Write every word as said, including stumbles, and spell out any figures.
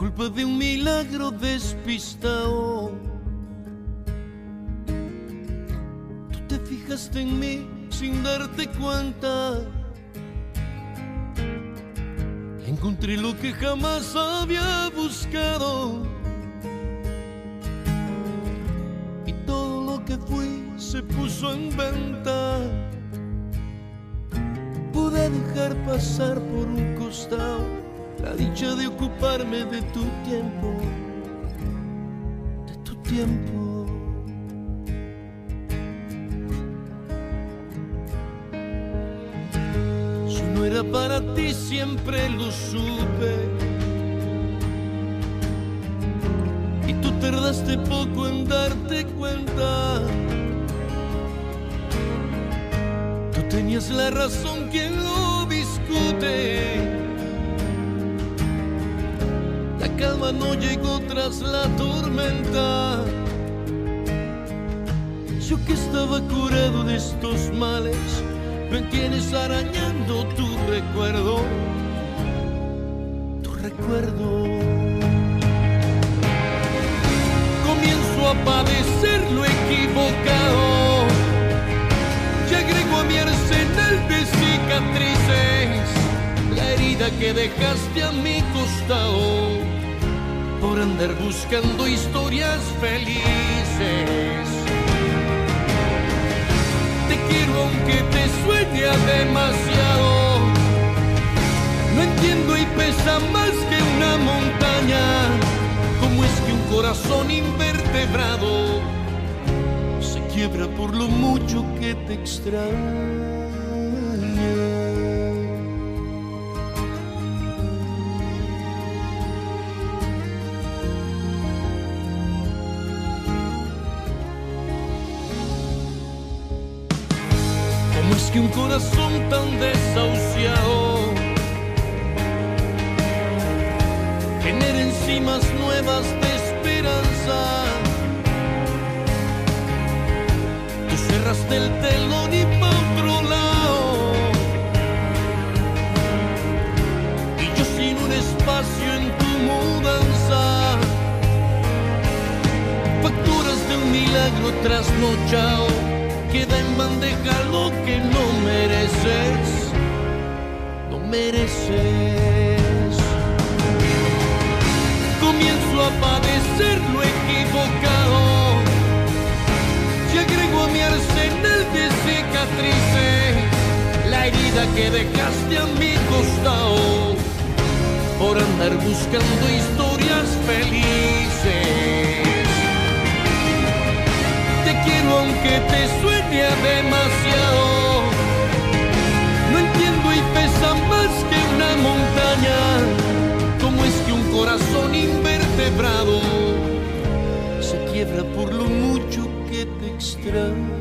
culpa de un milagro despistado. Tú te fijaste en mí sin darte cuenta. Encontré lo que jamás había buscado. Y todo lo que fui se puso en venta. Pude dejar pasar por un costado la dicha de ocuparme de tu tiempo, de tu tiempo. Yo no era para ti, siempre lo supe. Y tú tardaste poco en darte cuenta. Tú tenías la razón, ¿quién lo discute? La calma no llegó tras la tormenta. Yo que estaba curado de estos males, me tienes arañando tu recuerdo, tu recuerdo. Comienzo a padecer lo equivocado y agrego a mi arsenal de cicatrices la herida que dejaste a mi costado por andar buscando historias felices. Te quiero aunque te sueñe demasiado. No entiendo y pesa más que una montaña. ¿Cómo es que un corazón invertebrado se quiebra por lo mucho que te extraña? ¿Cómo es que un corazón tan desahuciado genera encimas nuevas de esperanza? Tú cerraste el telón y pa' otro lado, y yo sin un espacio en tu mudanza. Facturas de un milagro trasnochado, queda en bandeja lo que no mereces, no mereces. Comienzo a padecer lo equivocado y agrego a mi arsenal de cicatrices la herida que dejaste a mi costado por andar buscando historias felices. Te quiero aunque te sueñe demasiado. No entiendo y pesa más que una montaña. ¿Cómo es que un corazón invertebrado se quiebra por lo mucho que te extraña?